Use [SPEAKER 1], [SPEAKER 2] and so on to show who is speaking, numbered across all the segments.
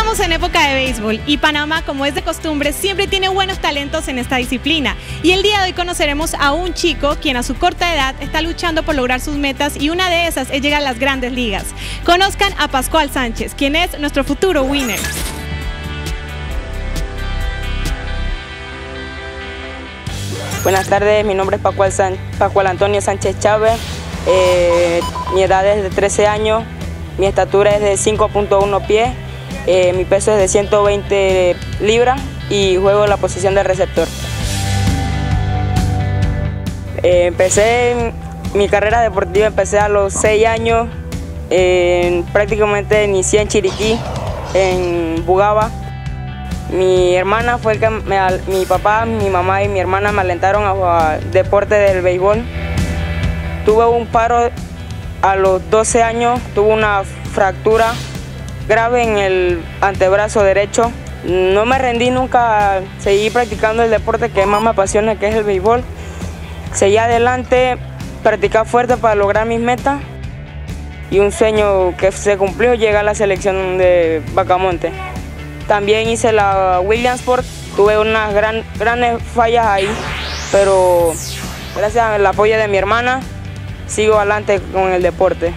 [SPEAKER 1] Estamos en época de béisbol y Panamá, como es de costumbre, siempre tiene buenos talentos en esta disciplina. Y el día de hoy conoceremos a un chico quien a su corta edad está luchando por lograr sus metas y una de esas es llegar a las grandes ligas. Conozcan a Pascual Sánchez, quien es nuestro futuro winner.
[SPEAKER 2] Buenas tardes, mi nombre es Pascual Antonio Sánchez Chávez, mi edad es de 13 años, mi estatura es de 5.1 pies, mi peso es de 120 libras y juego en la posición de receptor. Empecé mi carrera deportiva, empecé a los 6 años, prácticamente inicié en Chiriquí, en Bugaba. Mi hermana fue el que mi papá, mi mamá y mi hermana me alentaron al deporte del béisbol. Tuve un paro a los 12 años, tuve una fractura grave en el antebrazo derecho. No me rendí nunca, seguí practicando el deporte que más me apasiona, que es el béisbol. Seguí adelante, practicar fuerte para lograr mis metas y un sueño que se cumplió, llegar a la selección de Bacamonte. También hice la Williamsport, tuve unas grandes fallas ahí, pero gracias al apoyo de mi hermana sigo adelante con el deporte.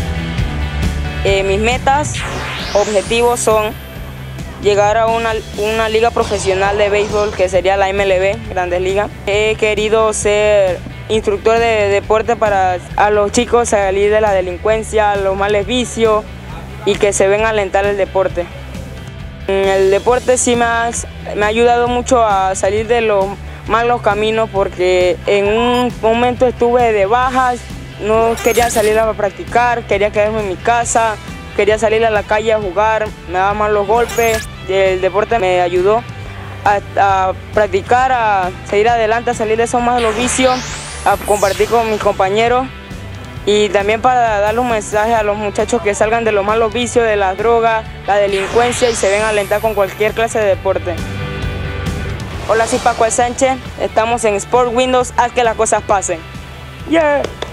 [SPEAKER 2] Mis metas, objetivos son llegar a una liga profesional de béisbol que sería la MLB, Grandes Ligas. He querido ser instructor de deporte para a los chicos salir de la delincuencia, los malos vicios y que se ven a alentar el deporte. El deporte sí me ha ayudado mucho a salir de los malos caminos porque en un momento estuve de bajas, no quería salir a practicar, quería quedarme en mi casa, quería salir a la calle a jugar, me daban malos golpes. El deporte me ayudó a practicar, a seguir adelante, a salir de esos malos vicios, a compartir con mis compañeros y también para darle un mensaje a los muchachos que salgan de los malos vicios, de las drogas, la delincuencia y se ven a alentar con cualquier clase de deporte. Hola, soy Pascual Sánchez, estamos en Sport Windows, haz que las cosas pasen. Yeah.